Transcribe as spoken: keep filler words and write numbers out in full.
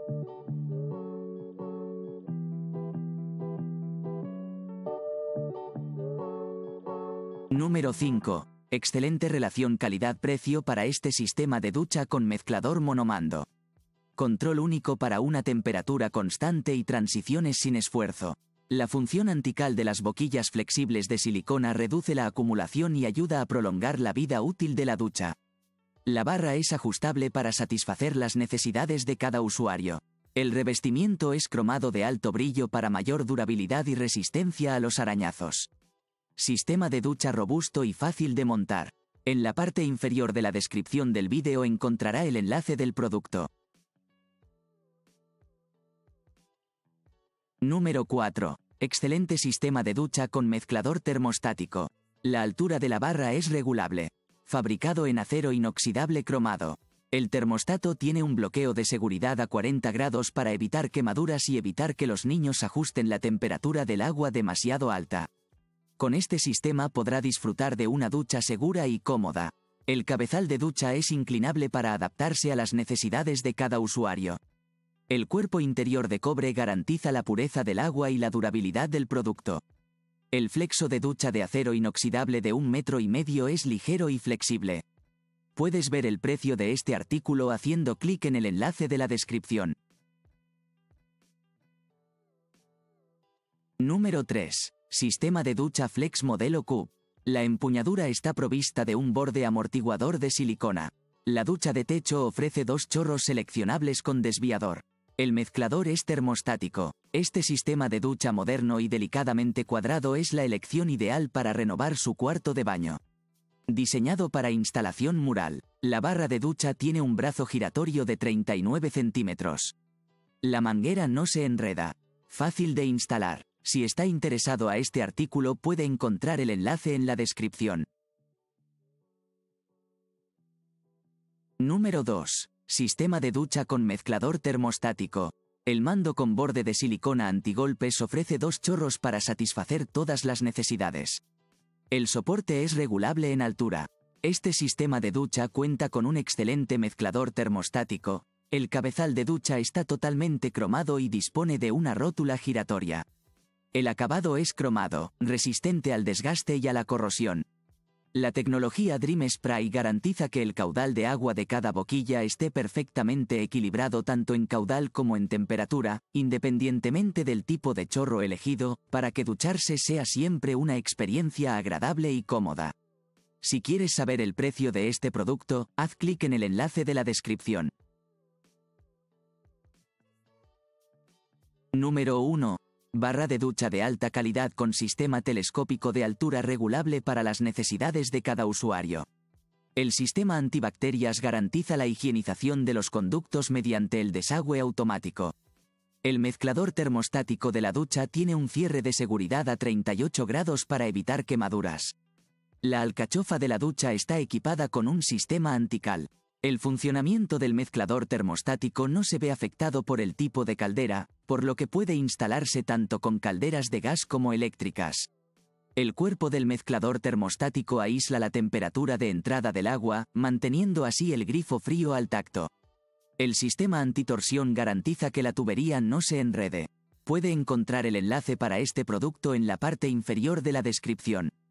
Número cinco. Excelente relación calidad-precio para este sistema de ducha con mezclador monomando. Control único para una temperatura constante y transiciones sin esfuerzo. La función antical de las boquillas flexibles de silicona reduce la acumulación y ayuda a prolongar la vida útil de la ducha. La barra es ajustable para satisfacer las necesidades de cada usuario. El revestimiento es cromado de alto brillo para mayor durabilidad y resistencia a los arañazos. Sistema de ducha robusto y fácil de montar. En la parte inferior de la descripción del vídeo encontrará el enlace del producto. Número cuatro. Excelente sistema de ducha con mezclador termostático. La altura de la barra es regulable. Fabricado en acero inoxidable cromado. El termostato tiene un bloqueo de seguridad a cuarenta grados para evitar quemaduras y evitar que los niños ajusten la temperatura del agua demasiado alta. Con este sistema podrá disfrutar de una ducha segura y cómoda. El cabezal de ducha es inclinable para adaptarse a las necesidades de cada usuario. El cuerpo interior de cobre garantiza la pureza del agua y la durabilidad del producto. El flexo de ducha de acero inoxidable de un metro y medio es ligero y flexible. Puedes ver el precio de este artículo haciendo clic en el enlace de la descripción. Número tres. Sistema de ducha Flex modelo Cube. La empuñadura está provista de un borde amortiguador de silicona. La ducha de techo ofrece dos chorros seleccionables con desviador. El mezclador es termostático. Este sistema de ducha moderno y delicadamente cuadrado es la elección ideal para renovar su cuarto de baño. Diseñado para instalación mural, la barra de ducha tiene un brazo giratorio de treinta y nueve centímetros. La manguera no se enreda. Fácil de instalar. Si está interesado a este artículo puede encontrar el enlace en la descripción. Número dos. Sistema de ducha con mezclador termostático. El mando con borde de silicona antigolpes ofrece dos chorros para satisfacer todas las necesidades. El soporte es regulable en altura. Este sistema de ducha cuenta con un excelente mezclador termostático. El cabezal de ducha está totalmente cromado y dispone de una rótula giratoria. El acabado es cromado, resistente al desgaste y a la corrosión. La tecnología Dream Spray garantiza que el caudal de agua de cada boquilla esté perfectamente equilibrado tanto en caudal como en temperatura, independientemente del tipo de chorro elegido, para que ducharse sea siempre una experiencia agradable y cómoda. Si quieres saber el precio de este producto, haz clic en el enlace de la descripción. Número uno. Barra de ducha de alta calidad con sistema telescópico de altura regulable para las necesidades de cada usuario. El sistema antibacterias garantiza la higienización de los conductos mediante el desagüe automático. El mezclador termostático de la ducha tiene un cierre de seguridad a treinta y ocho grados para evitar quemaduras. La alcachofa de la ducha está equipada con un sistema antical. El funcionamiento del mezclador termostático no se ve afectado por el tipo de caldera, por lo que puede instalarse tanto con calderas de gas como eléctricas. El cuerpo del mezclador termostático aísla la temperatura de entrada del agua, manteniendo así el grifo frío al tacto. El sistema antitorsión garantiza que la tubería no se enrede. Puede encontrar el enlace para este producto en la parte inferior de la descripción.